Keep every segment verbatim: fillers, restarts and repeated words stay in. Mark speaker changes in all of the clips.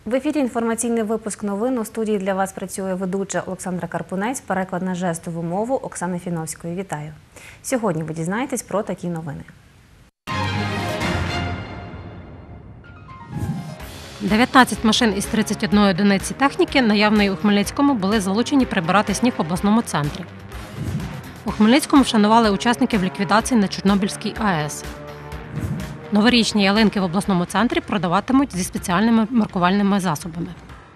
Speaker 1: В ефірі інформаційний випуск новин. У студії для вас працює ведуча Олександра Карпунець, переклад на жестову мову Оксани Фіновської. Вітаю! Сьогодні ви дізнаєтесь про такі новини.
Speaker 2: дев'ятнадцять машин із тридцять однієї одиниці техніки, наявної у Хмельницькому, були залучені прибирати сніг в обласному центрі. У Хмельницькому вшанували учасників ліквідації на Чорнобильській АЕС. Новорічні ялинки в обласному центрі продаватимуть зі спеціальними маркувальними засобами.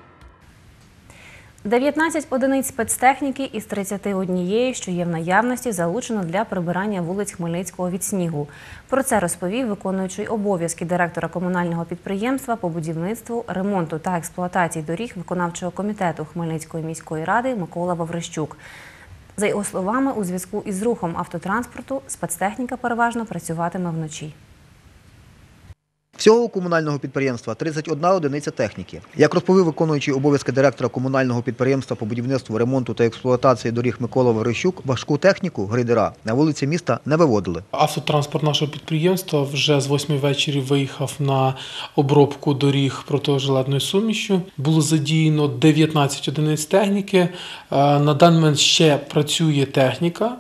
Speaker 1: дев'ятнадцять одиниць спецтехніки із тридцяти однієї, що є в наявності, залучено для прибирання вулиць Хмельницького від снігу. Про це розповів виконуючий обов'язки директора комунального підприємства по будівництву, ремонту та експлуатації доріг виконавчого комітету Хмельницької міської ради Микола Ваврищук. За його словами, у зв'язку із рухом автотранспорту спецтехніка переважно працюватиме вночі.
Speaker 3: Всього у комунального підприємства тридцять одна одиниця техніки. Як розповів виконуючий обов'язки директора комунального підприємства по будівництву, ремонту та експлуатації доріг Микола Ваврищук, важку техніку, грейдера, на вулиці міста не виводили.
Speaker 4: Автотранспорт нашого підприємства вже з восьми вечора виїхав на обробку доріг протижеледною сумішю. Було задіяно дев'ятнадцять одиниць техніки. На даний момент ще працює техніка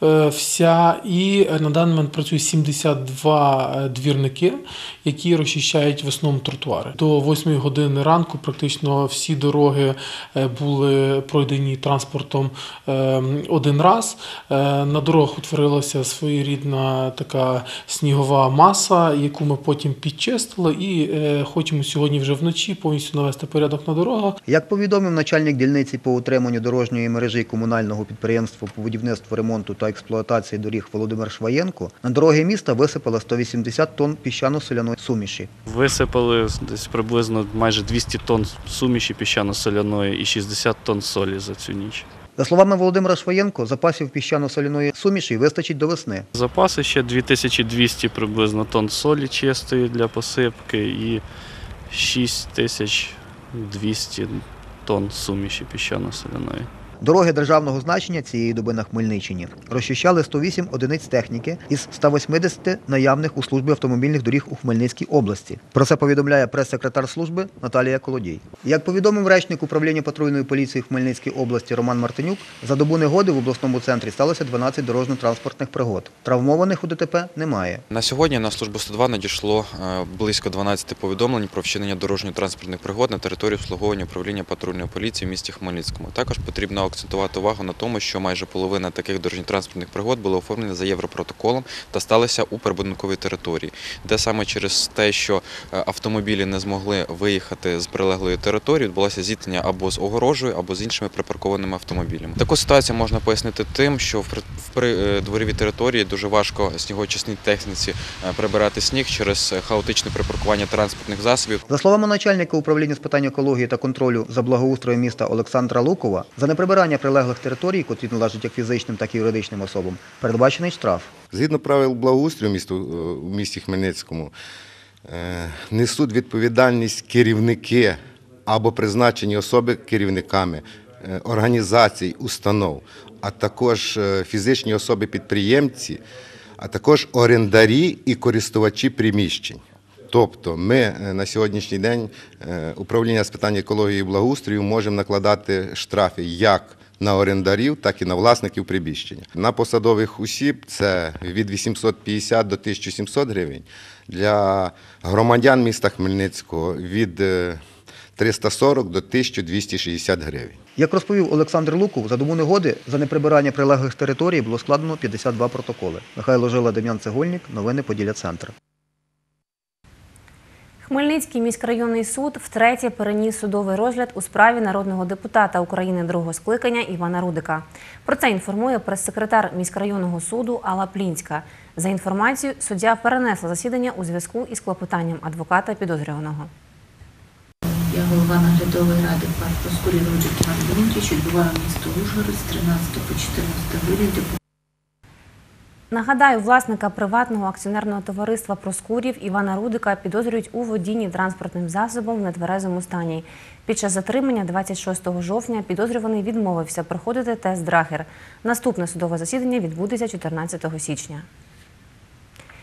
Speaker 4: вся, і на даний момент працює сімдесят два двірники, які розчищають в основному тротуари. До восьмої години ранку практично всі дороги були пройдені транспортом один раз. На дорогах утворилася своєрідна така снігова маса, яку ми потім підчистили, і хочемо сьогодні вже вночі повністю навести порядок на дорогах.
Speaker 3: Як повідомив начальник дільниці по утриманню дорожньої мережі комунального підприємства по будівництву, ремонту та експлуатації доріг Володимир Шваєнко, на дороги міста висипало сто вісімдесят тонн піщано-соляної суміші.
Speaker 5: Висипали десь приблизно майже двісті тонн суміші піщано-соляної і шістдесят тонн солі за цю ніч.
Speaker 3: За словами Володимира Шваєнко, запасів піщано-соляної суміші вистачить до весни.
Speaker 5: Запаси ще дві тисячі двісті приблизно тонн солі чистої для посипки і шість тисяч двісті тонн суміші піщано-соляної.
Speaker 3: Дороги державного значення цієї доби на Хмельниччині розчищали сто вісім одиниць техніки із ста восьмидесяти наявних у службі автомобільних доріг у Хмельницькій області. Про це повідомляє прес-секретар служби Наталія Колодій. Як повідомив речник управління патрульної поліції в Хмельницькій області Роман Мартинюк, за добу негоди в обласному центрі сталося дванадцять дорожньо-транспортних пригод. Травмованих у ДТП немає.
Speaker 6: На сьогодні на службу сто два надійшло близько дванадцяти повідомлень про вчинення дорожньо-транспортних пригод на території обслуговування управління патрульної поліції в місті Хмельницькому. Також потрібно акцентувати увагу на тому, що майже половина таких дорожньо-транспортних пригод було оформлено за європротоколом та сталися у прибудинковій території, де саме через те, що автомобілі не змогли виїхати з прилеглої території, відбулося зіткнення або з огорожею, або з іншими припаркованими автомобілями. Таку ситуацію можна пояснити тим, що в придворовій території дуже важко снігоочисній техніці прибирати сніг через хаотичне припаркування транспортних засобів.
Speaker 3: За словами начальника управління з питань екології та контролю за благоустроєм міста Олександра Лукова, за неприбирання прилеглих територій, котрі належать як фізичним, так і юридичним особам, передбачений штраф.
Speaker 7: Згідно правил благоустрою в місті Хмельницькому, несуть відповідальність керівники або призначені особи керівниками організацій, установ, а також фізичні особи-підприємці, а також орендарі і користувачі приміщень. Тобто ми на сьогоднішній день управління з питань екології і благоустрою можемо накладати штрафи як на орендарів, так і на власників приміщення. На посадових осіб це від вісімсот п'ятдесят до тисячі сімсот гривень, для громадян міста Хмельницького від триста сорок до тисячі двісті шістдесят гривень.
Speaker 3: Як розповів Олександр Луков, за добу негоди за неприбирання прилеглих територій було складено п'ятдесят два протоколи. Михайло Жила, Дем'ян Цегольник, новини Поділля-Центр.
Speaker 1: Хмельницький міськрайонний суд втретє переніс судовий розгляд у справі народного депутата України другого скликання Івана Рудика. Про це інформує прес-секретар міськрайонного суду Алла Плінська. За інформацією, суддя перенесла засідання у зв'язку із клопотанням адвоката підозрюваного.
Speaker 8: Я голова наглядової ради ПАТ «Проскурів Рудик Іван Леонтійович, відбуваю місто Ужгород з тринадцятого по чотирнадцяте грудня.
Speaker 1: Нагадаю, власника приватного акціонерного товариства «Проскурів» Івана Рудика підозрюють у водінні транспортним засобом в нетверезому стані. Під час затримання двадцять шостого жовтня підозрюваний відмовився проходити тест-драгер. Наступне судове засідання відбудеться чотирнадцятого січня.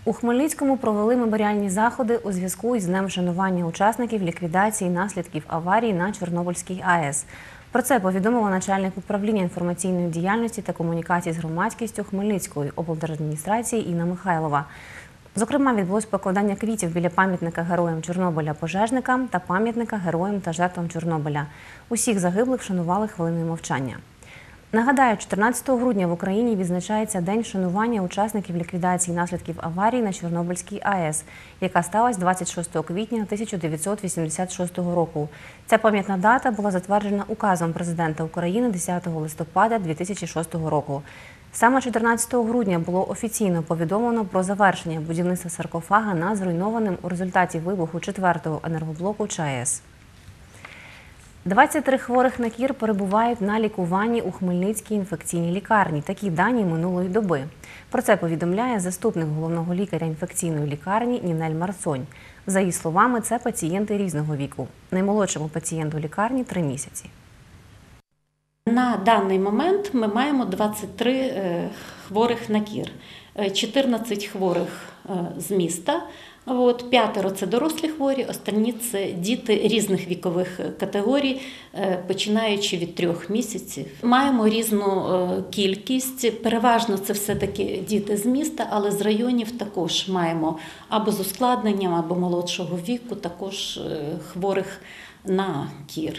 Speaker 1: У Хмельницькому провели меморіальні заходи у зв'язку із днем вшанування учасників ліквідації наслідків аварії на Чорнобильській АЕС. Про це повідомила начальник управління інформаційної діяльності та комунікації з громадськістю Хмельницької облдержадміністрації Інна Михайлова. Зокрема, відбулось покладання квітів біля пам'ятника героям Чорнобиля пожежникам та пам'ятника героям та жертвам Чорнобиля. Усіх загиблих вшанували хвилиною мовчання. Нагадаю, чотирнадцятого грудня в Україні відзначається День вшанування учасників ліквідації наслідків аварії на Чорнобильській АЕС, яка сталася двадцять шостого квітня тисяча дев'ятсот вісімдесят шостого року. Ця пам'ятна дата була затверджена указом президента України десятого листопада дві тисячі шостого року. Саме чотирнадцятого грудня було офіційно повідомлено про завершення будівництва саркофага над зруйнованим у результаті вибуху четвертого енергоблоку ЧАЕС. двадцять три хворих на кір перебувають на лікуванні у Хмельницькій інфекційній лікарні. Такі дані минулої доби. Про це повідомляє заступник головного лікаря інфекційної лікарні Нінель Марцонь. За її словами, це пацієнти різного віку. Наймолодшому пацієнту лікарні – три місяці.
Speaker 9: На даний момент ми маємо двадцять три хворих на кір, чотирнадцять хворих з міста, от, п'ятеро – це дорослі хворі, останні – це діти різних вікових категорій, починаючи від трьох місяців. Маємо різну кількість, переважно це все-таки діти з міста, але з районів також маємо або з ускладненням, або молодшого віку, також хворих на кір.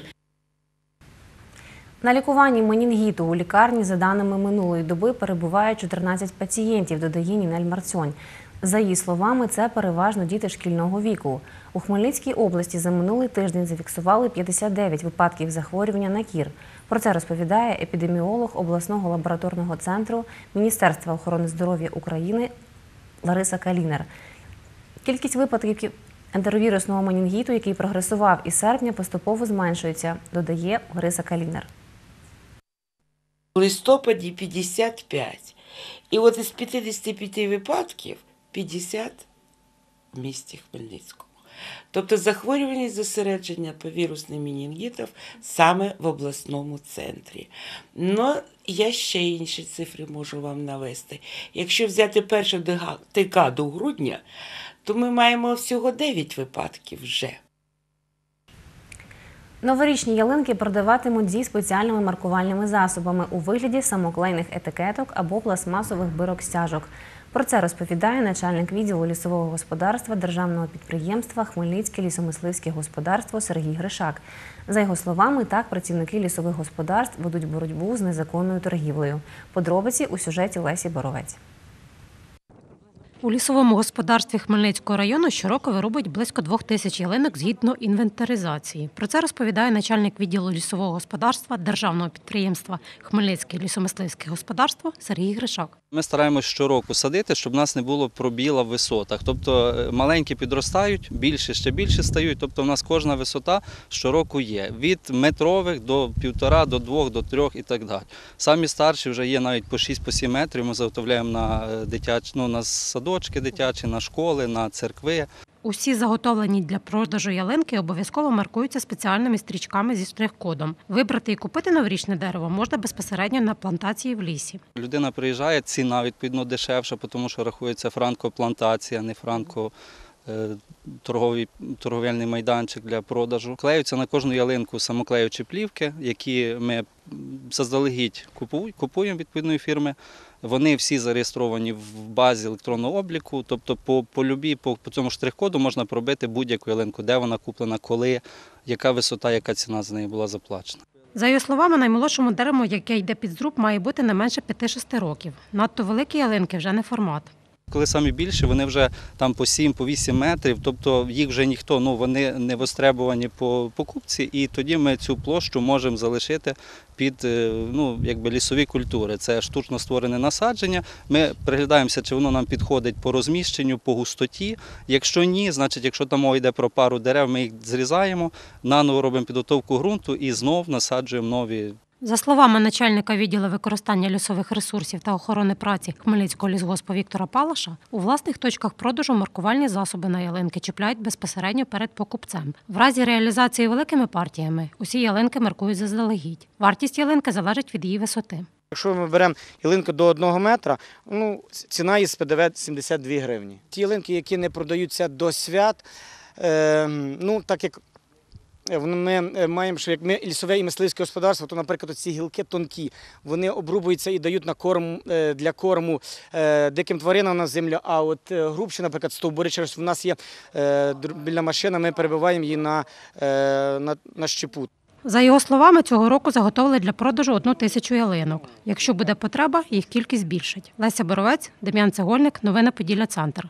Speaker 1: На лікуванні менінгіту у лікарні, за даними минулої доби, перебуває чотирнадцять пацієнтів, додає Нінель Марцонь. За її словами, це переважно діти шкільного віку. У Хмельницькій області за минулий тиждень зафіксували п'ятдесят дев'ять випадків захворювання на кір. Про це розповідає епідеміолог обласного лабораторного центру Міністерства охорони здоров'я України Лариса Калінер. Кількість випадків ентеровірусного менінгіту, який прогресував із серпня, поступово зменшується, додає Лариса Калінер.
Speaker 10: У листопаді п'ятдесят п'ять. І от із п'ятдесят п'ять випадків п'ятдесят в місті Хмельницькому. Тобто захворюваність зосередження по вірусним менінгітам саме в обласному центрі. Ну, я ще інші цифри можу вам навести. Якщо взяти першу декаду грудня, то ми маємо всього дев'ять випадків вже.
Speaker 1: Новорічні ялинки продаватимуть зі спеціальними маркувальними засобами у вигляді самоклейних етикеток або пластмасових бирок-стяжок. Про це розповідає начальник відділу лісового господарства державного підприємства «Хмельницьке лісомисливське господарство» Сергій Гришак. За його словами, так працівники лісових господарств ведуть боротьбу з незаконною торгівлею. Подробиці у сюжеті Лесі Боровець.
Speaker 2: У лісовому господарстві Хмельницького району щороку вирубують близько двох тисяч ялинок згідно інвентаризації. Про це розповідає начальник відділу лісового господарства державного підприємства «Хмельницьке лісомисливське господарство» Сергій Гришак.
Speaker 11: Ми стараємось щороку садити, щоб в нас не було пробіла в висотах. Тобто маленькі підростають, більше ще більше стають. Тобто в нас кожна висота щороку є. Від метрових до півтора, до двох, до трьох і так далі. Самі старші вже є навіть по шість-сім метрів. Ми заготовляємо на дитячі, ну, на садочки дитячі, на школи, на церкви.
Speaker 2: Усі заготовлені для продажу ялинки обов'язково маркуються спеціальними стрічками зі штрих-кодом. Вибрати і купити новорічне дерево можна безпосередньо на плантації в лісі.
Speaker 11: Людина приїжджає, ціна відповідно дешевша, тому що рахується франко-плантація, не франко торговий, торговельний майданчик для продажу. Клеються на кожну ялинку самоклеючі плівки, які ми заздалегідь купуємо відповідної фірми. Вони всі зареєстровані в базі електронного обліку, тобто по, по любі, по, по цьому штрих-коду можна пробити будь-яку ялинку, де вона куплена, коли, яка висота, яка ціна за неї була заплачена.
Speaker 2: За його словами, наймолодшому дереву, яке йде під зруб, має бути не менше п'яти-шести років. Надто великі ялинки вже не формат.
Speaker 11: Коли самі більші, вони вже там по сім, по вісім метрів, тобто їх вже ніхто, ну вони не востребовані по покупці, і тоді ми цю площу можемо залишити під, ну, якби лісові культури. Це штучно створене насадження. Ми приглядаємося, чи воно нам підходить по розміщенню, по густоті. Якщо ні, значить, якщо там мова йде про пару дерев, ми їх зрізаємо, наново робимо підготовку ґрунту і знов насаджуємо нові.
Speaker 2: За словами начальника відділу використання лісових ресурсів та охорони праці Хмельницького лісгоспу Віктора Палаша, у власних точках продажу маркувальні засоби на ялинки чіпляють безпосередньо перед покупцем. В разі реалізації великими партіями усі ялинки маркують заздалегідь. Вартість ялинки залежить від її висоти.
Speaker 12: Якщо ми беремо ялинку до одного метра, ну, ціна із Пе Де Ве сімдесят дві гривні. Ті ялинки, які не продаються до свят, е, ну, так як ми маємо, що як ми лісове і мисливське господарство, то, наприклад, ці гілки тонкі, вони обрубуються і дають на корм, для корму диким тваринам на землю, а от грубші, наприклад, стовбури, через в нас є біля машина, ми перебиваємо її на, на, на щепу.
Speaker 2: За його словами, цього року заготовили для продажу одну тисячу ялинок. Якщо буде потреба, їх кількість збільшить. Леся Боровець, Дем'ян Цегольник, новини Поділля-Центр.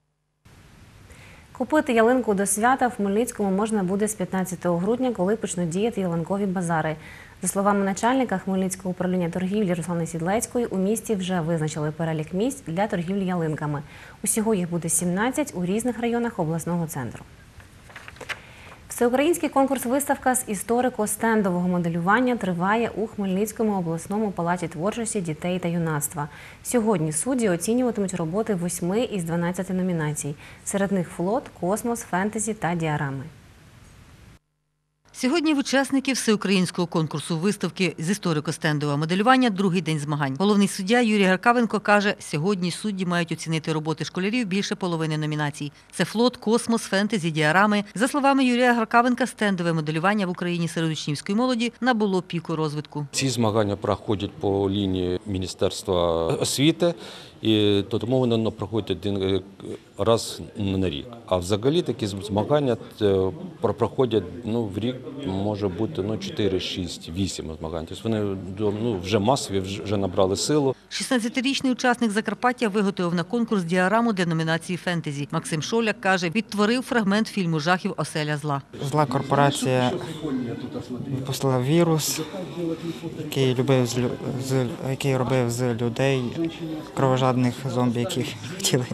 Speaker 1: Купити ялинку до свята в Хмельницькому можна буде з п'ятнадцятого грудня, коли почнуть діяти ялинкові базари. За словами начальника Хмельницького управління торгівлі Руслани Сідлецької, у місті вже визначили перелік місць для торгівлі ялинками. Усього їх буде сімнадцять у різних районах обласного центру. Всеукраїнський конкурс-виставка з історико-стендового моделювання триває у Хмельницькому обласному палаці творчості дітей та юнацтва. Сьогодні судді оцінюватимуть роботи восьми із дванадцяти номінацій. Серед них флот, космос, фентезі та діарами.
Speaker 13: Сьогодні в учасників всеукраїнського конкурсу виставки з історико-стендового моделювання другий день змагань. Головний суддя Юрій Гаркавенко каже, сьогодні судді мають оцінити роботи школярів більше половини номінацій. Це флот, космос, фентезі, діарами. За словами Юрія Гаркавенка, стендове моделювання в Україні серед учнівської молоді набуло піку розвитку.
Speaker 14: Ці змагання проходять по лінії Міністерства освіти, і тому вони проходять один раз на рік. А взагалі такі змагання проходять ну, в рік, може бути ну, чотири, шість, вісім змагань. Тобто вони ну, вже масові, вже набрали силу.
Speaker 13: шістнадцятирічний учасник Закарпаття виготовив на конкурс діараму для номінації «Фентезі». Максим Шоляк каже, відтворив фрагмент фільму жахів «Оселя зла».
Speaker 15: Зла корпорація випустила вірус, який, любив з, з, який робив з людей кровожадних зомбі, які хотіли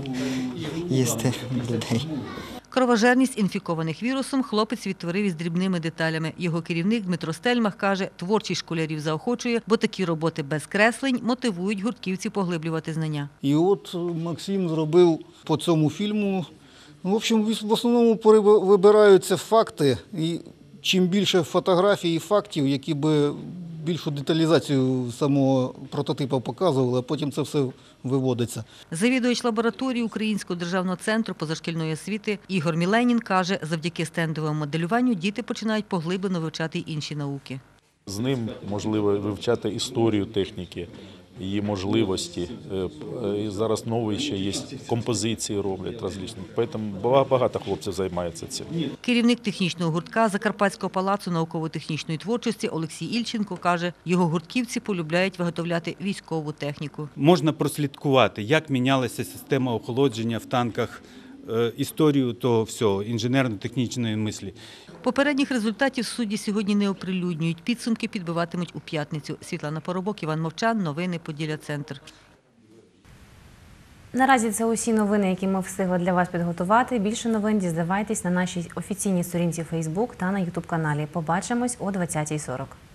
Speaker 15: їсти людей.
Speaker 13: Кровожерність інфікованих вірусом хлопець відтворив із дрібними деталями. Його керівник Дмитро Стельмах каже, творчість школярів заохочує, бо такі роботи без креслень мотивують гуртківців поглиблювати знання.
Speaker 16: І от Максим зробив по цьому фільму, в общем, в основному вибираються факти, і чим більше фотографій і фактів, які би більшу деталізацію самого прототипу показували, а потім це все виводиться.
Speaker 13: Завідувач лабораторії Українського державного центру позашкільної освіти Ігор Міленін каже, завдяки стендовому моделюванню діти починають поглиблено вивчати інші науки.
Speaker 17: З ним можливо вивчати історію техніки, її можливості. І зараз нові ще є композиції роблять розлічні. Тому багато хлопців займається цим.
Speaker 13: Керівник технічного гуртка Закарпатського палацу науково-технічної творчості Олексій Ільченко каже, його гуртківці полюбляють виготовляти військову техніку.
Speaker 18: Можна прослідкувати, як мінялася система охолодження в танках, історію того всього, інженерно-технічної мислі.
Speaker 13: Попередніх результатів судді сьогодні не оприлюднюють. Підсумки підбиватимуть у п'ятницю. Світлана Поробок, Іван Мовчан, новини Поділля-Центр.
Speaker 1: Наразі це усі новини, які ми встигли для вас підготувати. Більше новин дізнавайтесь на нашій офіційній сторінці Фейсбук та на Ютуб-каналі. Побачимось о двадцятій сорок.